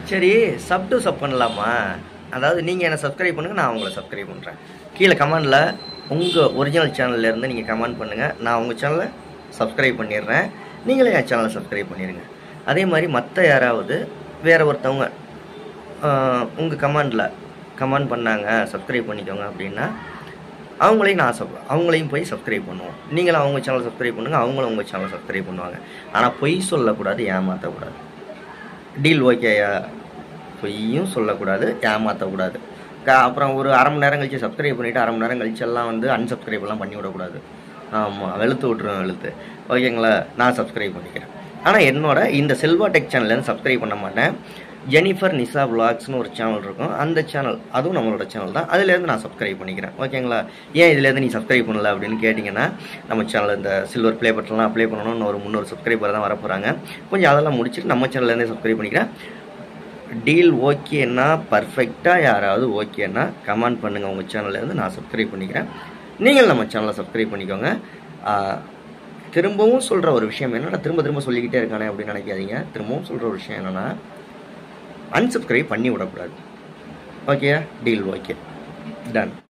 சரி, sub to sub பண்ணலாமா? அதாவது நீங்கள் என்னை சப்ஸ்கிரைப் பண்ணுங்கள், நான் உங்களை சப்ஸ்கிரைப் பண்ணுறேன். கீழே கமெண்டில் உங்கள் ஒரிஜினல் சேனல்லேருந்து நீங்கள் கமெண்ட் பண்ணுங்கள். நான் உங்கள் சேனலை சப்ஸ்கிரைப் பண்ணிடுறேன். நீங்களே என் சேனலை சப்ஸ்கிரைப் பண்ணிடுங்க. அதே மாதிரி மற்ற யாராவது வேறு ஒருத்தவங்க உங்கள் கமெண்ட் பண்ணாங்க சப்ஸ்கிரைப் பண்ணிக்கோங்க அப்படின்னா அவங்களையும் போய் சப்ஸ்கிரைப் பண்ணுவோம். நீங்களும் அவங்க சேனலை சப்ஸ்கிரைப் பண்ணுங்கள், அவங்களும் உங்கள் சேனலை சப்ஸ்கிரைப் பண்ணுவாங்க. ஆனால் பொய் சொல்லக்கூடாது, ஏமாற்றக்கூடாது. டீல் ஓகேயா? பொய்யும் சொல்லக்கூடாது, ஏமாற்றக்கூடாது. அப்புறம் ஒரு அரை மணி நேரம் கழிச்சு சப்ஸ்கிரைப் பண்ணிவிட்டு அரை மணி நேரம் கழிச்செல்லாம் அன்சப்ஸ்கிரைப்லாம் பண்ணி விடக்கூடாது. ஆமாம், வெளுத்து விட்ருவேன். ஓகேங்களா? நான் சப்ஸ்கிரைப் பண்ணிக்கிறேன். ஆனால் என்னோட இந்த செல்வா டெக் சேனல்லேருந்து சப்ஸ்கிரைப் பண்ண மாட்டேன். ஜெனிஃபர் நிசா விளாக்ஸ்னு ஒரு சேனல் இருக்கும். அந்த சேனல் அதுவும் நம்மளோட சேனல் தான். அதுலேருந்து நான் சப்ஸ்கிரைப் பண்ணிக்கிறேன். ஓகேங்களா? ஏன் இதுலேருந்து நீ சப்ஸ்கிரைப் பண்ணல அப்படின்னு கேட்டிங்கன்னா, நம்ம சேனல் இந்த சில்வர் ப்ளே பட்டன்லாம் அப்ளை பண்ணணும்னு ஒரு 300 சப்ஸ்கிரைபர் தான் வரப்போகிறாங்க. கொஞ்சம் அதெல்லாம் முடிச்சுட்டு நம்ம சேனல்லேருந்தே சப்ஸ்கிரைப் பண்ணிக்கிறேன். டீல் ஓகேன்னா, பர்ஃபெக்டாக யாராவது ஓகேன்னா கமெண்ட் பண்ணுங்கள். உங்கள் சேனல்லேருந்து நான் சப்ஸ்கிரைப் பண்ணிக்கிறேன். நீங்கள் நம்ம சேனலை சப்ஸ்கிரைப் பண்ணிக்கோங்க. திரும்பவும் சொல்கிற ஒரு விஷயம் என்னென்னா, திரும்ப சொல்லிக்கிட்டே இருக்கானே அப்படின்னு நினைக்காதீங்க. திரும்பவும் சொல்கிற ஒரு விஷயம் என்னென்னா, unsubscribe பண்ணி விடக்கூடாது. Okay, deal okay, ton.